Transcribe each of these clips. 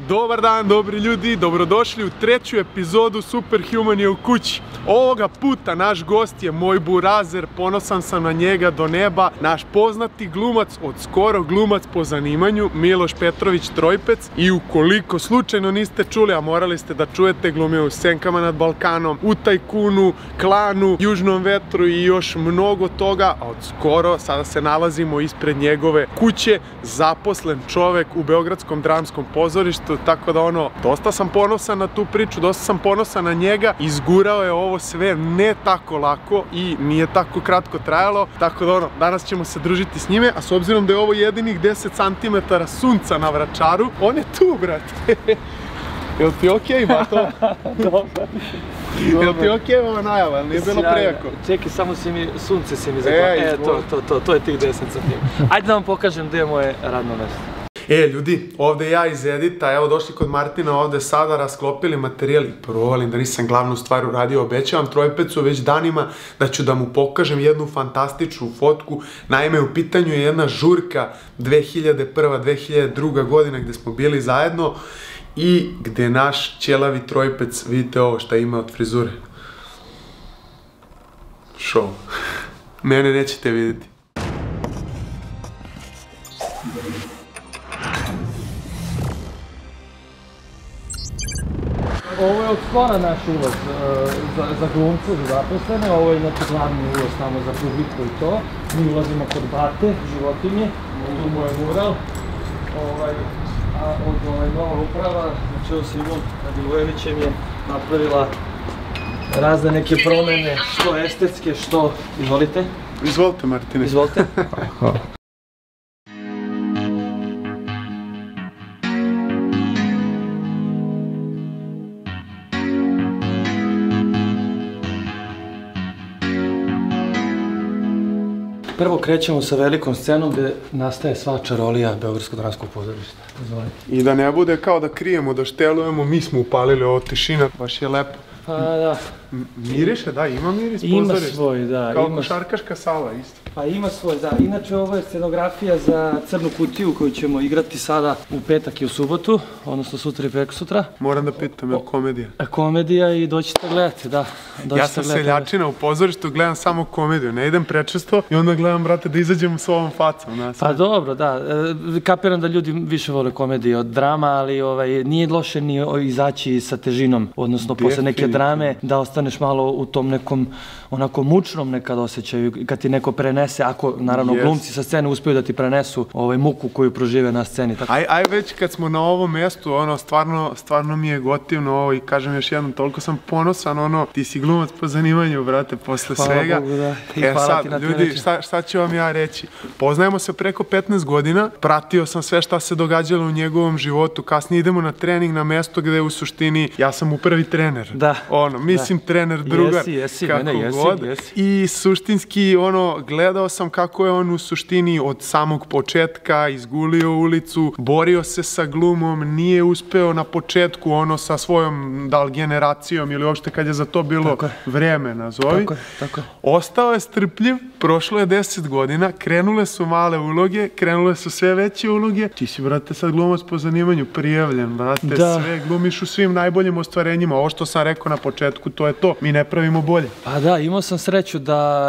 Dobar dan, dobri ljudi, dobrodošli u treću epizodu Superhuman je u kući. Ovoga puta naš gost je moj burazer, ponosan sam na njega do neba, naš poznati glumac, od skoro glumac po zanimanju, Miloš Petrović Trojpec. I ukoliko slučajno niste čuli, a morali ste da čujete, glumio u Senkama nad Balkanom, u Tajkunu, Klanu, Južnom vetru i još mnogo toga, a od skoro sada se nalazimo ispred njegove kuće, zaposlen čovek u Beogradskom dramskom pozorištu, tako da dosta sam ponosan na tu priču, dosta sam ponosan na njega, izgurao je ovo sve ne tako lako i nije tako kratko trajalo, tako da danas ćemo se družiti s njime, a s obzirom da je ovo jedinih 10 cm sunca na Vračaru, on je tu, brate. Jel ti okej, Mato? Dobar. Jel ti okej ova najava, ali nije bilo prejako? Čekaj, samo sunce si mi zakon. To je tih 10 cm. Ajde da vam pokažem gdje je moje radno mesto. Ljudi, ovdje ja iz edita, evo došli kod Martina ovdje sada, rasklopili materijal i provalim da nisam glavnu stvar uradio. Obećavam Trojpecu već danima da ću da mu pokažem jednu fantastičnu fotku. Naime, u pitanju je jedna žurka 2001-2002 godina gdje smo bili zajedno i gdje naš ćelavi Trojpec, vidite ovo šta ima od frizure. Show. Mene nećete vidjeti. Ovo je od skora naš ulaz za glumce, za zaposlene, ovo je znači glavni ulaz tamo za publiku i to. Mi ulazimo kod Bate, životinje, tu mu je mural. A od nova uprava, znači ovo se Ivan Radivojevićem je napravila razne neke promene, što estetske, što... Izvolite. Izvolite, Martine. Izvolite. Prvo krećemo sa velikom scenom gdje nastaje sva čarolija Beogradskog dramskog pozorišta. I da ne bude kao da krijemo, da štelujemo, mi smo upalili ovo, tišina, baš je lepo. Pa da. Miriše, da, ima miris pozorišta. Ima svoj, da. Kao košarkaška sala isto. Pa ima svoj, da. Inače ovo je scenografija za Crnu kutiju koju ćemo igrati sada u petak i u subotu, odnosno sutra i prekosutra. Moram da pitam, je li komedija? Komedija i doćete gledati, da. Ja sam seljačina u pozorištu, gledam samo komediju, ne idem prečesto i onda gledam, brate, da izađemo s ovom facom. Pa dobro, da. Kapiram da ljudi više vole komedije od drama, ali nije loše ni izaći sa težinom, odnosno posle neke drame, da ostaneš malo u tom nekom onako mučnom nekad osjećaju, kad ti neko prenese, ako naravno glumci sa scene uspiju da ti prenesu muku koju prožive na sceni. Aj već kad smo na ovom mjestu, stvarno mi je gotivno ovo i kažem još jednom, toliko sam ponosan, ti si glumac po zanimanju, brate, posle svega. Hvala Bogu, da. I hvala ti na toj reči. Ljudi, šta ću vam ja reći? Poznajemo se preko 15 godina, pratio sam sve šta se događalo u njegovom životu, kasnije idemo na trening na mesto gde u suštini ja sam mu prvi trener. Da. Mislim trener, drugar, kako god. I suštinski, gledao sam kako je on u suštini od samog početka izgulio ulicu, borio se sa glumom, nije uspeo na početku sa svojom, da li generacijom ili uopšte kad je za to bilo vreme, nazovi. Tako je. Ostao je strpljiv, prošlo je 10 godina, krenule su male uloge, krenule su sve veće uloge. Ti si, brate, sad glumac po zanimanju, prijavljen, brate, sve glumiš u svim najboljim ostvarenjima. Ovo što sam rekao na početku, to je to, mi ne pravimo bolje. Pa da, imao sam sreću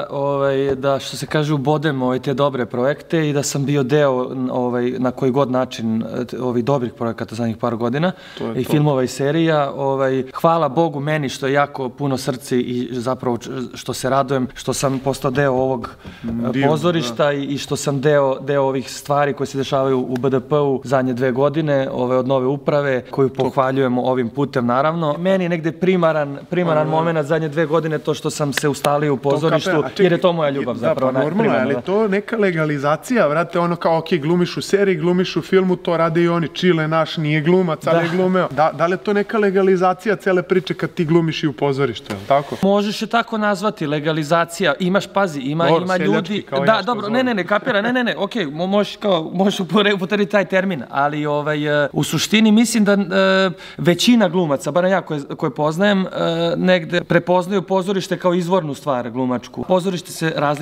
da što se kaže ubodem te dobre projekte i da sam bio deo na koji god način ovih dobrih projekata zadnjih par godina i filmova i serija. Hvala Bogu meni što je jako puno srce i zapravo što se radujem što sam postao deo ovog pozorišta i što sam deo ovih stvari koje se dešavaju u BDP-u zadnje 2 godine, od nove uprave koju pohvaljujemo ovim putem naravno. Meni je negde primaran moment zadnje 2 godine to što sam se ustalio u pozorištu, jer je to moja ljubav zapravo. Da, pa normalno, ali to neka legalizacija, vrate, kao glumiš u seriji, glumiš u filmu, to rade i oni. Čile naš nije glumac, ali je glumeo. Da li je to neka legalizacija cele priče kad ti glumiš i u pozorištu, je li tako? Možeš je tako nazvati, legalizacija. Pazi, ima ljudi... Da, dobro, ne, kapira, okej, možeš upotrebiti taj termin, ali u suštini mislim da većina glumaca, bar ja koje poznajem, negde prepoznaju pozorište kao izvornu stvar glumačku. Pozorište se razlikuje u tome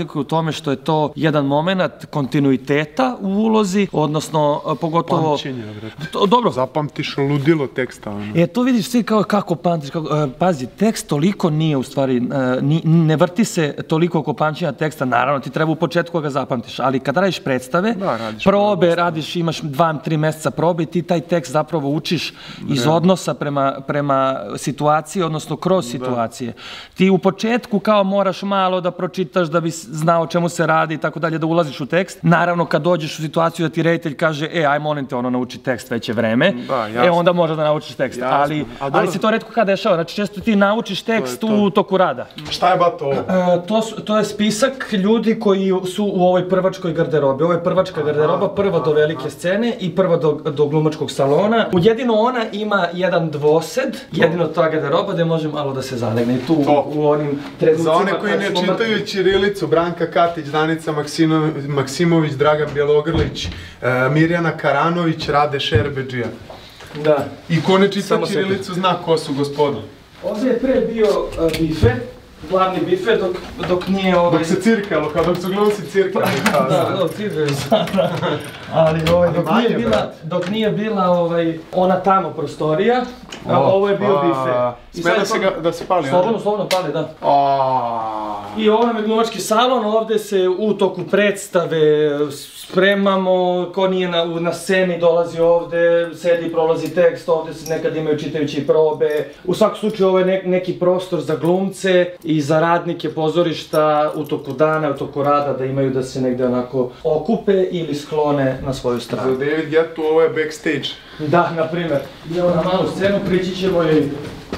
tome što je to jedan moment kontinuiteta u ulozi, odnosno pogotovo... Pamćenja, brate. Dobro. Zapamtiš ludilo teksta. To vidiš svi kako pamtiš. Pazi, tekst toliko nije u stvari, ne vrti se toliko oko pamćenja teksta. Naravno, ti treba u početku ga zapamtiš, ali kada radiš predstave, probe, radiš, imaš 2-3 meseca probe i ti taj tekst zapravo učiš iz odnosa prema situaciji, odnosno kroz situacije. Ti u početku kao moraš malo da pročitaš da bi znao o čemu se radi i tako dalje, da ulaziš u tekst. Naravno, kad dođeš u situaciju da ti reditelj kaže, aj molim te, nauči tekst, već je vreme, onda možeš da naučiš tekst. Ali se to retko kada dešava. Znači, često ti naučiš tekst u toku rada. Šta je bato ovo? To je spisak ljudi koji su u ovoj prvačkoj garderobi. Ovo je prvačka garderoba, prva do velike scene i prva do glumačkog salona. Jedino ona ima jedan dvosed, jedino ta garderoba gde može malo da se zalegne. I tu u onim trenucima... Za one koji ne čitaju ćirilicu, Branka Katić, Danica Maksimović, Dragan Bjelogrlić, Mirjana Karanović, Rade Šerbedžija. Da. I ko ne čita ćirilicu zna ko su gospoda. Ovdje je pre bio bife, glavni bife, dok nije... Dok se cirkalo, kao dok su glumci cirkali. Da, cirkali sada. Ali dok nije bila ona tamo prostorija, ovo je bio bife. Smela da se pali? Slobodno pali, da. I ovo nam je glumački salon, ovdje se u toku predstave spremamo, ko nije na sceni dolazi ovde, sedi, prolazi tekst, ovde se nekad imaju čitajući probe. U svakom slučaju ovo je neki prostor za glumce i za radnike pozorišta u toku dana, u toku rada, da imaju da se negde onako okupe ili sklone na svoju stranu. Za David Getu ovo je backstage. Da, na primer. Idemo na malu scenu, prići ćemo joj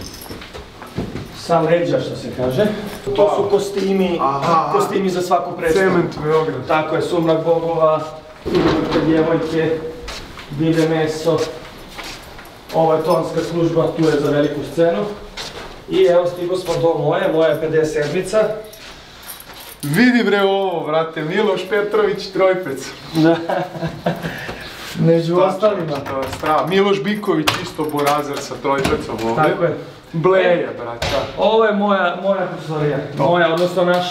sa leđa, što se kaže. To su kostimi za svaku predstavu. Cement Beograd. Tako je, Sumrak bogova, Sumrak djevojke, Bilje meso. Ovo je tonska služba, tu je za veliku scenu. I evo stigo smo do moja je 57-ica. Vidi bre ovo, vrate, Miloš Petrović Trojpec. Da. Među ostalima. Miloš Biković, isto Borazer sa Trojpecom ovdje. Tako je. Bleja, brata. Ovo je moja prostorija, moja, odnosno naša.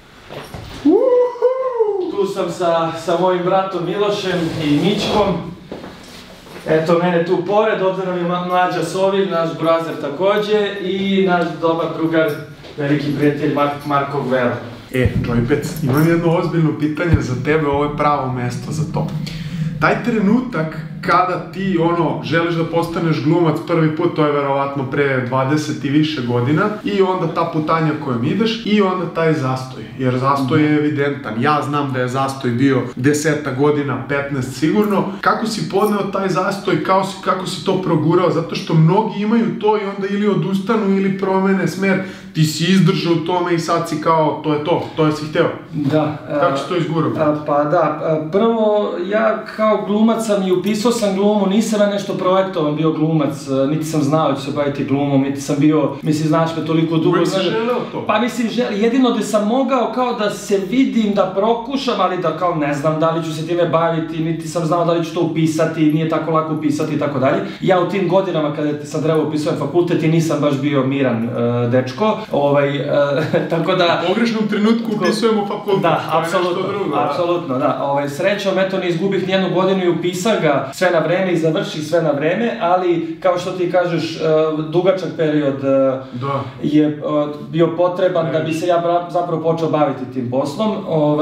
Tu sam sa mojim bratom Milošem i Mičkom. Eto, mene tu pored, ovdje nam je Mlađa Sovin, naš brazer također, i naš dobar drugar, veliki prijatelj Marko Gvero. Trojpec, imam jedno ozbiljno pitanje za tebe, ovo je pravo mesto za to. Taj trenutak kada ti želiš da postaneš glumac prvi put, to je verovatno pre 20 i više godina, i onda ta putanja kojom ideš i onda taj zastoj, jer zastoj je evidentan. Ja znam da je zastoj bio 10 godina, 15 sigurno. Kako si podneo taj zastoj, kako si to progurao, zato što mnogi imaju to i onda ili odustanu ili promene smer. Ti si izdržao u tome i sad si kao, to je si hteo. Da. Kako si to izgurao? Pa da, prvo ja kao glumac sam i upisao sam glumu, nisam ja nešto projektovan bio glumac, niti sam znao da ću se baviti glumom, niti sam bio, mislim, znaš me toliko dugo. Uvijek si želeo to? Pa mislim, jedino da sam mogao kao da se vidim, da prokušam, ali da kao ne znam da li ću se time baviti, niti sam znao da li ću to upisati, nije tako lako upisati i tako dalje. Ja u tim godinama kada sam trebao upisati fakultet i nisam baš bio miran dečko, tako da... U pogrešnom trenutku upisujemo fakultet. Da, apsolutno, da. Srećom, eto, ne izgubih nijednu godinu i upisam ga sve na vreme i završih sve na vreme, ali kao što ti kažeš, dugačak period je bio potreban da bi se ja zapravo počeo baviti tim poslom.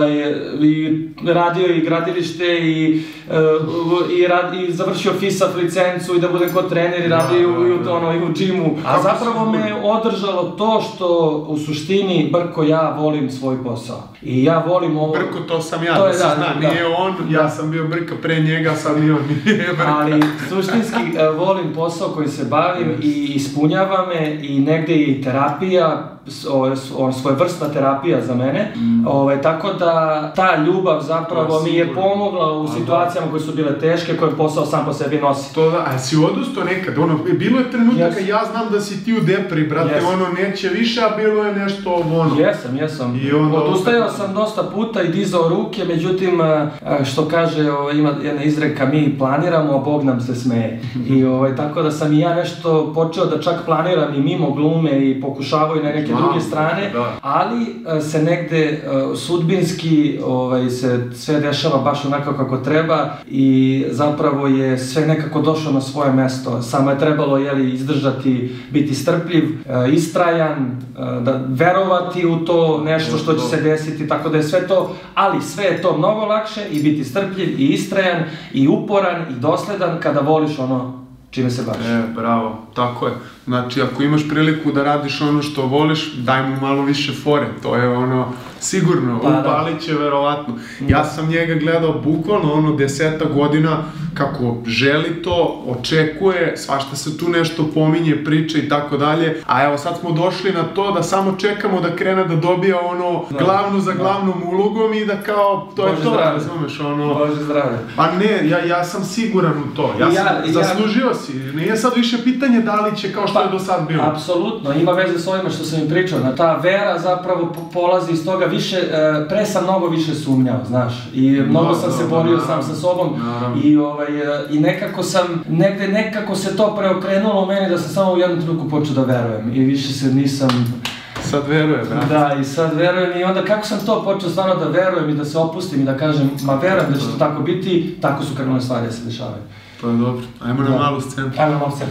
I radio i gradilište i završio FISAF licencu i da budem kod trener i radio i u džimu. A zapravo me održalo to što u suštini Brko ja volim svoj posao. I ja volim ovo... Brko, to sam ja, da se zna, nije on, ja sam bio Brka pre njega, sad nije on, nije Brka. Ali suštinski volim posao koji se bavim i ispunjava me i negde i terapija, svojevrsna terapija za mene, tako da ta ljubav zapravo mi je pomogla u situacijama koje su bile teške, koje posao sam po sebi nosi. A si odustao nekad, bilo je trenutaka, ja znam da si ti u depri, brate, neće više, a bilo je nešto Jesam. Odustajao sam dosta puta i dizao ruke, međutim, što kaže, ima jedna izreka, mi planiramo, a Bog nam se smeje. I tako da sam i ja nešto počeo da čak planiram i mimo glume i pokušavaju na neki druge strane, ali se negde sudbinski se sve dešava baš onako kako treba i zapravo je sve nekako došlo na svoje mesto. Samo je trebalo izdržati, biti strpljiv, istrajan, da verovati u to nešto što će se desiti, tako da je sve to, ali sve je to mnogo lakše i biti strpljiv i istrajan i uporan i dosledan kada voliš ono čime se baviš. Bravo, tako je. Znači, ako imaš priliku da radiš ono što voliš, daj mu malo više fore. To je sigurno, upalit će verovatno. Ja sam njega gledao bukvalno 10 godina kako želi to, očekuje, svašta se tu nešto pominje, priča i tako dalje. A evo sad smo došli na to da samo čekamo da krene da dobija glavnu za glavnom ulogom i da kao, to je to, razumeš, Bože zdravlje. Pa ne, ja sam siguran u to. Zaslužio si. Nije sad više pitanje da li će kao što je do sad bilo. Apsolutno, ima veze s ovima što sam im pričao. Ta vera zapravo polazi iz toga više, pre sam mnogo više sumnjao, znaš. I mnogo sam se borio sam sa sobom i nekako se to preokrenulo u meni da sam samo u jednom trenutku počeo da verujem. I više se nisam... Sad verujem, brate. Da, i sad verujem i onda kako sam to počeo stvarno da verujem i da se opustim i da kažem, ma verujem da će to tako biti, tako su krenule stvari da se dešavaju. Pa dobro, ajmo na malu scenu. Ajmo na malu scenu.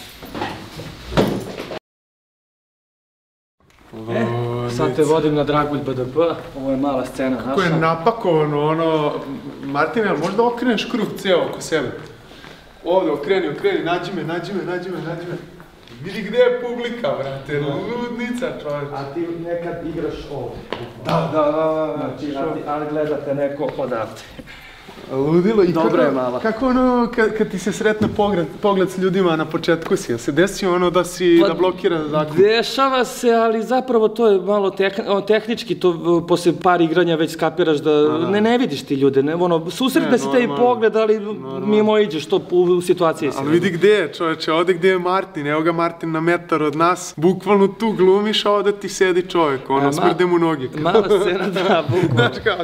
Sad te vodim na Dragulj BDP, ovo je mala scena naša. Kako je napakovano Martin, jel možda okreneš krug cijel oko sebe? Ovdje, okreni, nađi me. Vidi gde je publika, brate, ludnica čovječ. A ti nekad igraš ovdje. Da. Ali gledate neko odavde. Ludilo i dobro je malo. Kako kad ti se sretne pogled s ljudima na početku si, jel se desi da blokira zakon? Dešava se, ali zapravo to je malo tehnički, to posle par igranja već skapiraš da ne vidiš ti ljude, susretne se te i pogled, ali mimo iđeš to u situaciji si. Ali vidi gde je čovječe, ovdje gde je Martin, evo ga Martin na metar od nas, bukvalno tu glumiš, a ovdje ti sedi čovjek, smrde mu noge. Mala scena, da, bukvalno. Znači kao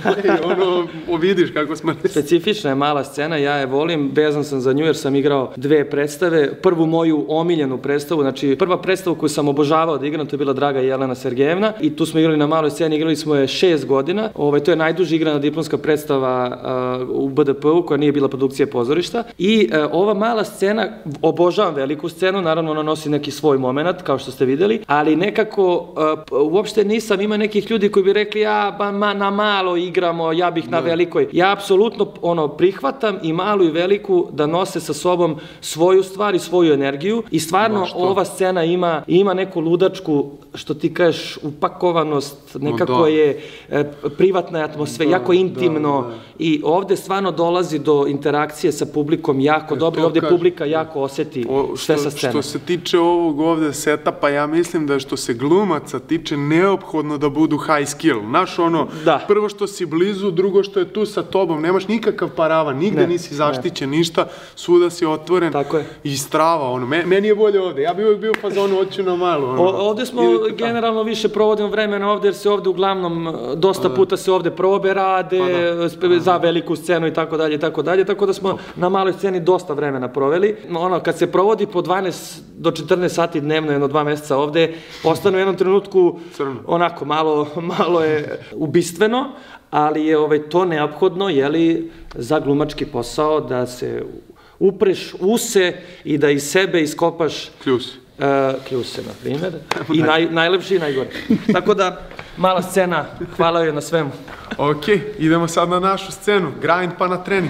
smrde, vidiš kako smrde. Specifična je mala scena, ja je volim, vezan sam za nju jer sam igrao dve predstave, prvu moju omiljenu predstavu, znači prva predstavu koju sam obožavao da igram, to je bila Draga Jelena Sergejevna i tu smo igrali na maloj sceni, igrali smo je 6 godina, to je najduže igrana diplomska predstava u BDP-u koja nije bila produkcija pozorišta i ova mala scena, obožavam veliku scenu, naravno ona nosi neki svoj moment kao što ste videli, ali nekako uopšte nisam, ima nekih ljudi koji bi rekli na malo igramo, ja bih na velikoj, ja apsolutno prihvatam i malu i veliku da nose sa sobom svoju stvar i svoju energiju i stvarno ova scena ima neku ludačku, što ti kažeš, upakovanost, nekako je privatna atmosfera, jako intimno i ovde stvarno dolazi do interakcije sa publikom jako dobro i ovde publika jako osjeti sve sa scene. Što se tiče ovog ovde setapa, ja mislim da što se glumaca tiče neophodno da budu high skill. Znaš prvo što si blizu, drugo što je tu sa tobom, nemaš nikakav paravan, nigde nisi zaštićen, ništa, svuda si otvoren i strava, meni je bolje ovde, ja bi uvijek bio u fazonu, hoću na malu. Ovde smo generalno više provodimo vremena ovde, jer se ovde uglavnom dosta puta se ovde probe rade, za veliku scenu i tako dalje, tako da smo na maloj sceni dosta vremena proveli. Kad se provodi po 12 do 14 sati dnevno, jedno 2 meseca ovde, ostane u jednom trenutku onako malo je ubistveno, ali je to neophodno, za glumački posao da se upreš use i da iz sebe iskopaš kljuse, na primjer, i najlepši i najgore. Tako da, mala scena, hvala joj na svemu. Ok, idemo sad na našu scenu, grind pa na trening.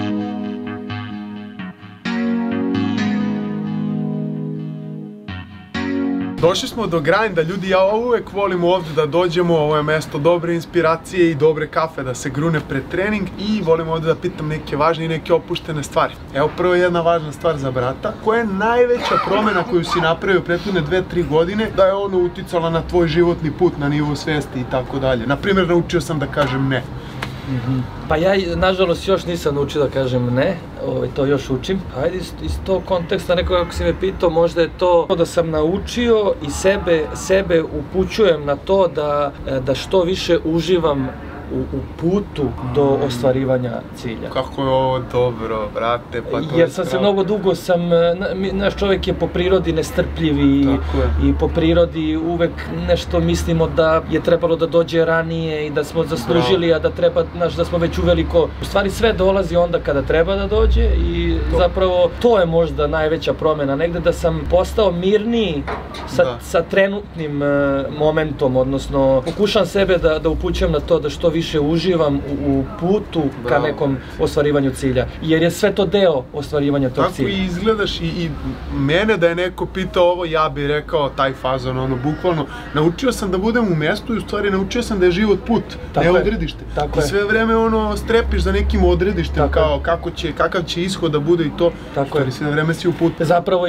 Došli smo do grinda, ljudi, ja uvek volim ovdje da dođemo, ovo je mesto dobre inspiracije i dobre kafe da se grune pred trening i volim ovdje da pitam neke važne i neke opuštene stvari. Evo prvo jedna važna stvar za brata, koja je najveća promjena koju si napravio prethodne 2-3 godine, da je ono uticala na tvoj životni put, na nivou svesti i tako dalje. Naprimjer, naučio sam da kažem ne. Pa ja, nažalost, još nisam naučio da kažem ne, to još učim. Ajde, iz tog konteksta, nekako ako si me pitao, možda je to da sam naučio i sebe upućujem na to da što više uživam u putu do ostvarivanja cilja. Kako je ovo dobro, brate, pa to jer sam se mnogo dugo naš čovjek je po prirodi nestrpljiv i po prirodi uvek nešto mislimo da je trebalo da dođe ranije i da smo zaslužili, a da treba, da smo već uveliko, u stvari sve dolazi onda kada treba da dođe i zapravo to je možda najveća promjena, negde da sam postao mirniji sa trenutnim momentom, odnosno pokušam sebe da upućujem na to da što više uživam u putu ka nekom ostvarivanju cilja, jer je sve to deo ostvarivanja tog cilja. Tako i izgledaš i mene da je neko pitao ovo, ja bih rekao taj fazon, ono, bukvalno, naučio sam da budem u mestu i u stvari naučio sam da je život put, ne odredište. I sve vreme ono strepiš za nekim odredištem, kao kakav će ishod da bude i to, stvari sve vreme si u putu. Zapravo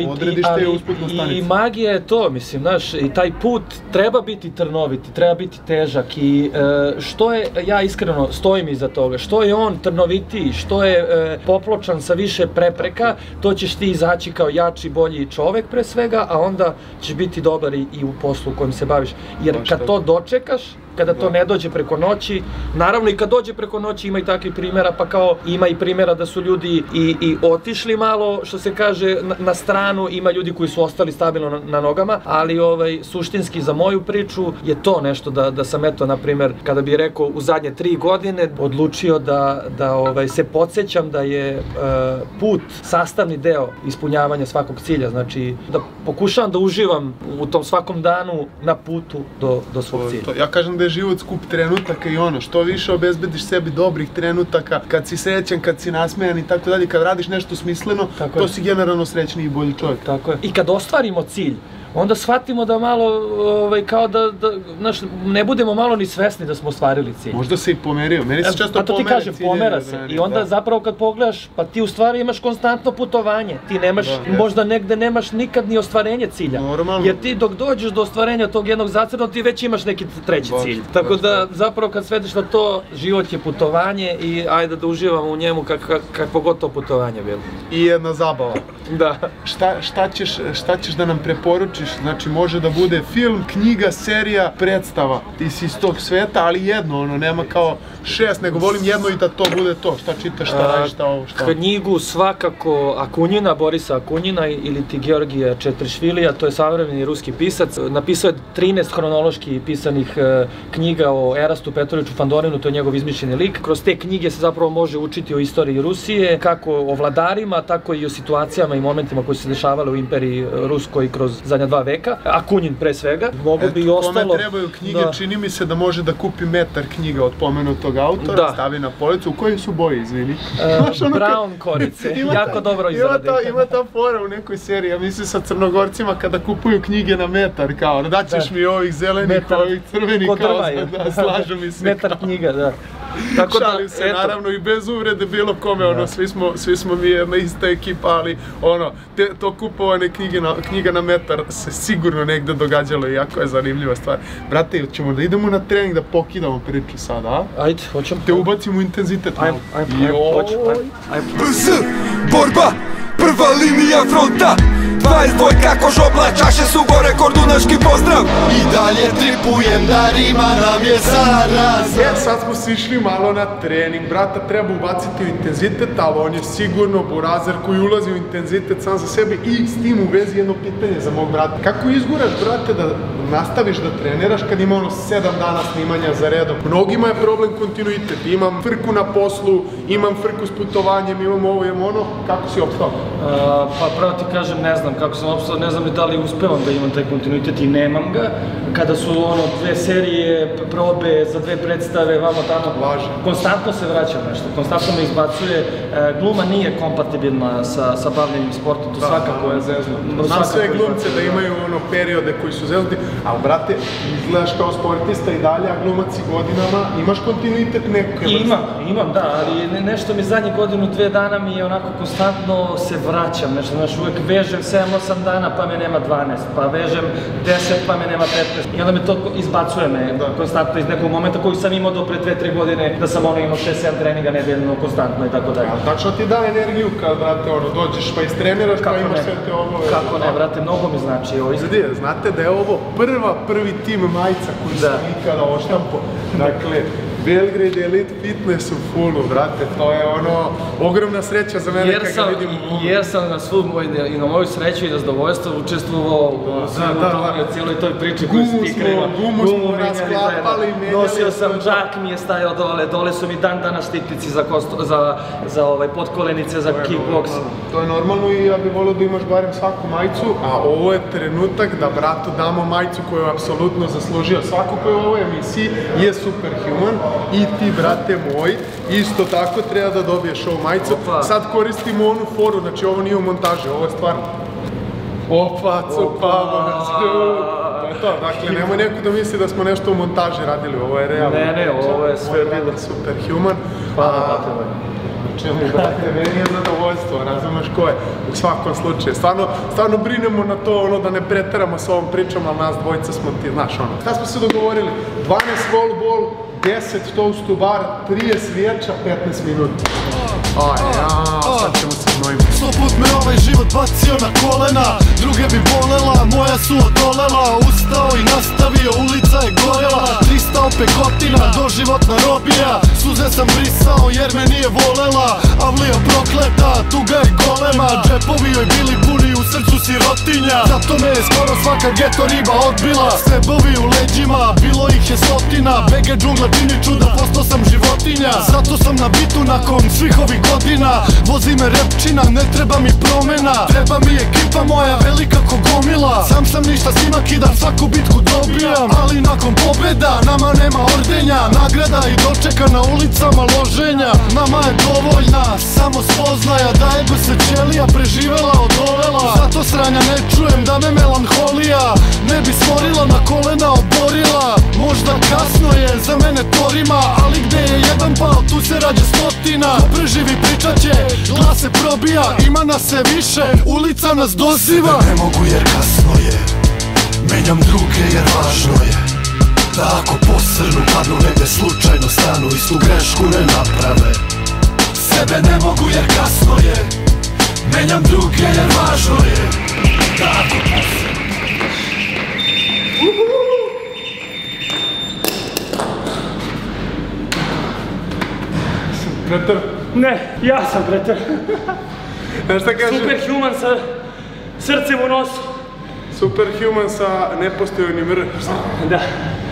i magija je to, mislim, znaš, i taj put treba biti trnoviti, treba biti težak i što je, ja iskreno stojim iza toga, što je on trnovitiji, što je popločan sa više prepreka, to ćeš ti izaći kao jači, bolji čovek pre svega, a onda ćeš biti dobar i u poslu u kojem se baviš. Jer kad to dočekaš, kada to ne dođe preko noći, naravno i kad dođe preko noći ima i takvih primjera, pa kao ima i primjera da su ljudi i otišli malo, što se kaže, na stranu, ima ljudi koji su ostali stabilno na nogama, ali suštinski za moju priču je to nešto da sam eto, na primjer, kada bih rekao u zadnje 3 godine odlučio da se podsjećam da je put sastavni deo ispunjavanja svakog cilja, znači da pokušavam da uživam u tom svakom danu na putu do svog cilja. Ja kažem da je život skup trenutaka i ono, što više obezbediš sebi dobrih trenutaka, kad si srećan, kad si nasmejan i tako dalje, kad radiš nešto smisleno, to si generalno srećniji i bolji čovjek. Tako je. I kad ostvarimo cilj, onda shvatimo da malo, kao da, znaš, ne budemo malo ni svesni da smo ostvarili cilj. Možda se i pomerio, meni se često pomere cilje. Pa to ti kažem, pomera se. I onda zapravo kad pogledaš, pa ti u stvari imaš konstantno putovanje. Ti nemaš, možda negde nemaš nikad ni ostvarenje cilja. Normalno. Jer ti dok dođeš do ostvarenja tog jednog zacrtanog, ti već imaš neki treći cilj. Tako da zapravo kad svetiš na to, život je putovanje i ajde da uživamo u njemu kakvo god to putovanje bilo. I jedna zabava. Da. Šta ćeš da nam preporučiš? Znači može da bude film, knjiga, serija, predstava. Ti si iz tog sveta, ali jedno, ono, nema kao 6, nego volim jedno i da to bude to. Šta čitaš, šta radiš, šta ovo, šta? Knjigu svakako Akunjina, Borisa Akunjina ili ti Georgija Četrišvilija, to je savremeni ruski pisac. Napisao je 13 hronološki pisanih knjiga o Erastu Petroviću Fandorinu, to je njegov izmišljeni lik. Kroz te knjige se zapravo može učiti o istoriji Rusije, kako o vladarima, tako i o situacijama i momentima koji su se dešavali u imperiji Ruskoj kroz zadnja 2 veka. Akunjin pre svega. Mogu bi i ostalo... Kome trebaju knjige, čini mi se da može da kupi metar knjiga od pomenutog autora, stavi na policu. U kojoj su boji, izvini? Brown korice, jako dobro izrade. Ima ta fora u nekoj seriji, ja mislim sa Crnogorcima kada kupuju knjige na metar, kao daćeš mi ovih zelenih, ovih crvenih, kao slažu mi se. Metar knjiga, da. Šalim se, naravno, i bez uvrede bilo kome, ono, svi smo mi jedna ista ekipa, ali ono, to kupovane knjiga na metar se sigurno negde događalo i jako je zanimljiva stvar. Brate, ćemo da idemo na trening da pokidamo priču sada, a? Ajde, hoćemo. Te ubacimo u intenzitet malo. Ajde. BS, borba, prva linija fronta. 22 kož oblačaše su gore, kordunaški pozdrav. I dalje tripujem da rima nam je zarazna. Sad smo se išli malo na trening, brata treba ubaciti u intenzitet, ali on je sigurno burazer koji ulazi u intenzitet sam za sebe. I s tim u vezi jedno pitanje za mog brata. Kako izguraš, brate, da nastaviš da treniraš kad ima ono 7 dana snimanja za redom? Mnogima je problem kontinuitet, imam frku na poslu, imam frku s putovanjem, imam ovo, imam ono, kako si opstao? Pa pravo ti kažem, ne znam kako sam opstao, ne znam ni da li uspevam da imam taj kontinuitet i nemam ga. Kada su ono 2 serije, probe za 2 predstave, vamo tamo, konstantno se vraćam nešto, konstantno me izbacuje. Gluma nije kompatibilna sa bavljenjem sportom, to svakako je zezno. Znam sve glumce da imaju ono periode koji su zeznuti, ali brate, izgledaš kao sportista i dalje, a glumac i godinama, imaš kontinuitet nekog? Imam, da, ali nešto mi zadnjih 1-2 dana mi je onako konstantno se vraćam, nešto, znaš, uvek vežem 7-8 dana pa me nema 12, pa vežem 10 pa me nema 15 i onda me to izbacuje me konstantno iz nekog momenta koji sam imao do pre 2-3 godine da sam ono imao 6-7 treninga nedeljno konstantno i tako dalje. Ali tačno ti da energiju kad, brate, ono, dođeš pa istreniraš pa imaš sve te obove? Kako ne, brate, mnogo mi znači ovo. Znate da je ovo prvi tim majica koju sam ikada oštampo. Dakle, Belgrade Elite Fitness u fullu, brate, to je ono ogromna sreća za mene kad ga vidim u fullu. Jer sam na moju sreću i na zadovoljstvo učestvovao u cijeloj toj priči koju si ti krenula. Gumu smo rasklapali, menjali. Nosio sam džak, mi je stajao dole su mi dan danas štitnici za podkolenice, za kickbox. To je normalno i ja bih volio da imaš barem svaku majicu, a ovo je trenutak da bratu damo majicu koju je apsolutno zaslužio. Svako koji je u ovoj emisiji je Superhuman i ti, brate moj, isto tako treba da dobiješ ovu majicu. Sad koristimo onu foru, znači ovo nije u montaži, ovo je stvarno. Opa, cupava, to je to, dakle nemoj neko da misli da smo nešto u montaži radili, ovo je realno. Ne, ovo je sve bilo. Superhuman. Hvala, brate moj. Čemu, brate, meni je zadovoljstvo, razumeš ko je, u svakom slučaju. Stvarno brinemo na to, ono, da ne preteramo s ovom pričom, ali nas dvojica smo ti, znaš, ono. Šta smo se dogovorili? 12 wall, 10 toast to bar, 30 svijeća, 15 minuta. Sad ćemo se znojiti. 100 put me ovaj život bacio na kolena, druge bi bolela, moja su odolela. Ustao i nastavio, ulica je gorela, 300 opet gotina, doživotna robija. Suze sam brisao jer me nije volela, avlija prokleta, tuga je golema. Džepovi joj bili puni, u srcu sirotinja, zato me je skoro svaka geto riba odbila. Sebovi u leđima, bilo ih je stotina, bege džungla čini čuda, postao sam životinja. Zato sam na bitu nakon svih ovih godina, vozi me repčina, ne treba mi promena. Treba mi ekipa moja velika ko gomila, sam ništa s njima kidam, svaku bitku dobijam. Ali nakon pobjeda nama nema ordenja, nagrada i dočeka na ulicama loženja. Nama je dovoljna samo spoznaja da ego se ćelija preživela odolela. Zato sranja ne čujem da me melanholija ne bi stvorila, na kolena oborila. Možda kasno je za mene torima, ali gde je jedan pao tu se rađe stotina. Ko preživi pričat će, glas se probija, ima nas sve više, ulica nas doziva. Ne mogu jer kasno je, menjam druge jer važno je da ako posrnu padnu negde slučajno stanu, istu grešku ne naprave. Sebe ne mogu jer kasno je, menjam druge jer važno je da ako posrnu. Preter? Ne, ja sam preter. Znaš šta kažem? Superhuman sa srcem u nosu. Superhuman sa nepostojanim R. Da.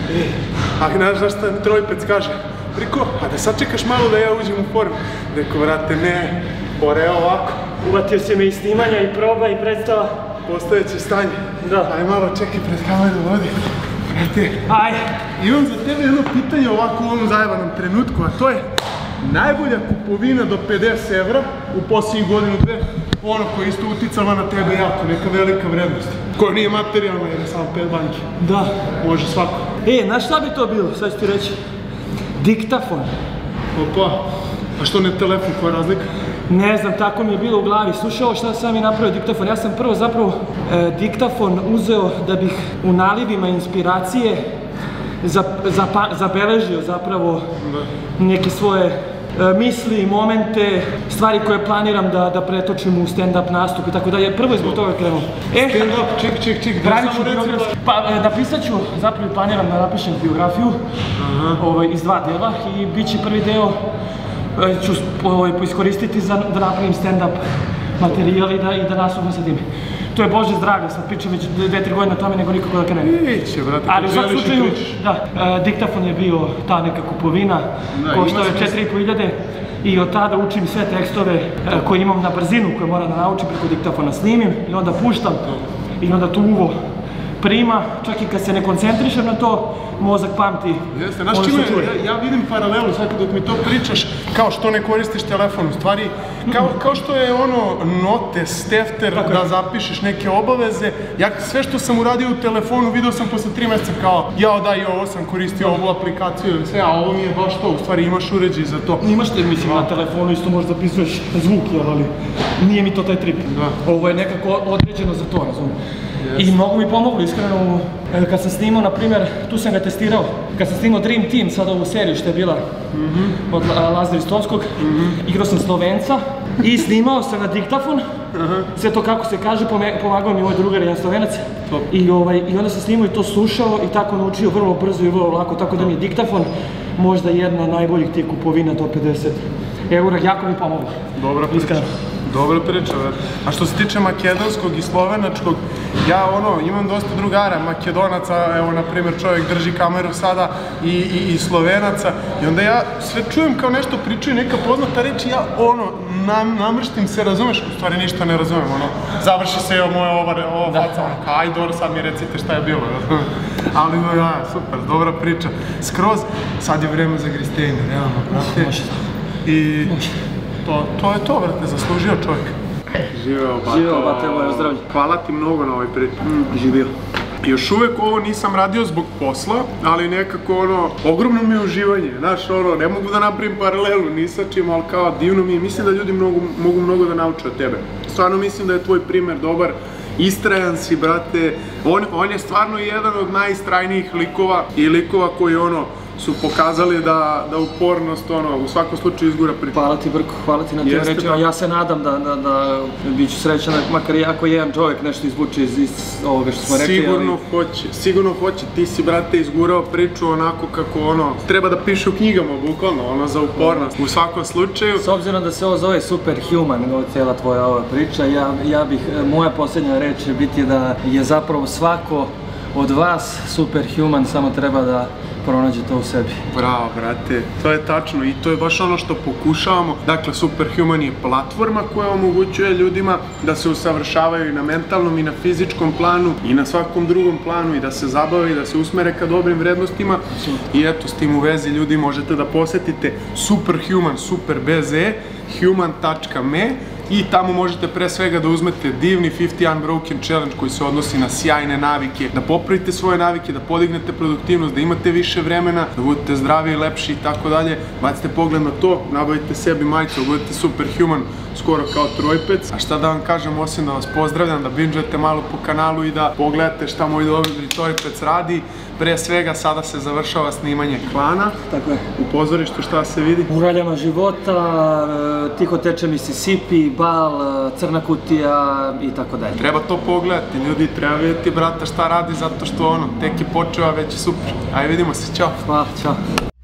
A znaš šta Trojpec kaže? Riko, a da sačekaš malo da ja uđem u formu. Reko, vrate, ne, pore ovako. Uvatio si me i snimanja i proba i predstava. Postojeće stanje. Da. Aj malo čekaj pred kameru vodi. Vrate, ajde. Imam za tebe jedno pitanje ovako u ovom zajebanom trenutku, a to je najbolja kupovina do 50 evra u posljednjih godinu dve, ono koja je isto uticala na tebe jako, neka velika vrednost, koja nije materijalna jer je samo 5 banki. Da. Može svako. Znaš šta bi to bilo, sad ću ti reći? Diktafon. Opa, a što ne telefon, koja je razlika? Ne znam, tako mi je bilo u glavi. Slušaj ovo šta sam i napravio diktafon. Ja sam prvo zapravo diktafon uzeo da bih u nalivima inspiracije zabeležio zapravo neke svoje misli, momente, stvari koje planiram da pretočim u stand-up nastup i tako dalje. Prvo je zbog toga krenuo. Stand-up, ček, pravit ću biografiju. Pa napisat ću, zapravo planiram da napišem biografiju iz 2 dela i bit će prvi deo ću iskoristiti da napravim stand-up materijal i da nastupim sa tim. To je Bože zdravlje, sad pričam već 2-3 godine o tome, nego nikako da krenem. Iće, brate, ali u svakom slučaju, da, diktafon je bio ta neka kupovina, koštao je 4.500 i od tada učim sve tekstove koje imam na brzinu, koje moram da naučim preko diktafona, snimim i onda puštam i onda tu uvo prima, čak i kad se ne koncentrišem na to, mozak pamti. Jeste, znaš čime, ja vidim paralelu sad dok mi to pričaš, kao što ne koristiš telefon, u stvari, kao što je ono notes, tefter, da zapišeš neke obaveze, ja sve što sam uradio u telefonu vidio sam posle 3 mjeseca kao, jao da i ovo sam koristio ovu aplikaciju ili sve, a ovo mi je baš to, u stvari imaš uređaj za to. Imaš te, mislim, na telefonu isto možda zapisuješ zvuk, ali nije mi to taj trip. Ovo je nekako određeno za to, razumijem. I mnogo mi pomoglo, iskreno, kad sam snimao, na primjer, tu sam ga testirao, kad sam snimao Dream Team, sad ovu seriju što je bila od Lazara Ristovskog, igrao sam Slovenca i snimao sam na diktafon, sve to kako se kaže, pomagao mi moj drugar, jedan Slovenac, i onda sam snimao i to slušao i tako naučio vrlo brzo i vrlo lako, tako da mi je diktafon možda jedna najboljih tih kupovina do 50 eura, jako mi pomogla. Dobra priča. Dobra priča, a što se tiče makedonskog i slovenačkog, ja imam dosta drugara, Makedonaca, evo na primjer čovjek drži kameru sada i Slovenaca i onda ja sve čujem kao nešto pričaju, neka poznata reč i ja namrštim se, razumeš, u stvari ništa ne razumem, završi se moja ova faca, aj dobro sad mi recite šta je bilo, ali super, dobra priča, skroz, sad je vreme za Gristejne, realno, brate, i to je to, brate, zaslužio čovjek. Živeo, bato. Živeo, bato, moje zdravlje. Hvala ti mnogo na ovoj priči. Živio. Još uvek ovo nisam radio zbog posla, ali nekako ogromno mi je uživanje, znaš, ne mogu da napravim paralelu ni sa čim, ali kao divno mi je, mislim da ljudi mogu mnogo da nauče od tebe. Stvarno mislim da je tvoj primer dobar, istrajan si, brate, on je stvarno jedan od najistrajnijih likova i likova koji su pokazali da upornost u svakom slučaju izgura priču. Hvala ti Brko, hvala ti na tim rečima. Ja se nadam da bit ću srećan, makar jako jedan čovjek nešto izvuče iz ovoga što smo rekli. Sigurno hoće. Ti si, brate, izgurao priču onako kako treba da piše u knjigama, bukvalno, za upornost. U svakom slučaju. S obzirom da se ovo zove Superhuman, cijela tvoja ova priča, moja posljednja reč će biti da je zapravo svako od vas Superhuman, samo treba da pronađe to u sebi. Bravo, brate, to je tačno i to je baš ono što pokušavamo. Dakle, Superhuman je platforma koja omogućuje ljudima da se usavršavaju i na mentalnom i na fizičkom planu i na svakom drugom planu i da se zabave i da se usmere ka dobrim vrednostima. I eto, s tim u vezi ljudi možete da posetite Superhuman, super bez e, human.me i tamo možete pre svega da uzmete divni 50 Unbroken Challenge koji se odnosi na sjajne navike, da popravite svoje navike, da podignete produktivnost, da imate više vremena, da budete zdraviji, lepši i tako dalje. Bacite pogled na to, nabavite sebi majicu, budete Superhuman skoro kao Trojpec. A šta da vam kažem, osim da vas pozdravljam, da binžujete malo po kanalu i da pogledate šta moj dobri Trojpec radi. Pre svega sada se završava snimanje Klana. Tako je. U pozorištu šta se vidi? U raljama života, Tiho teče Mississippi, Bal, Crna kutija i tako dalje. Treba to pogledati, ljudi, treba vidjeti brata šta radi zato što tek je počeo, a već je super. Ajde, vidimo se, ćao. Hvala, ćao.